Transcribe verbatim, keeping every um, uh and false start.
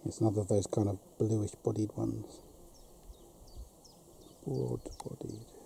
It's another of those kind of bluish bodied ones. Broad bodied.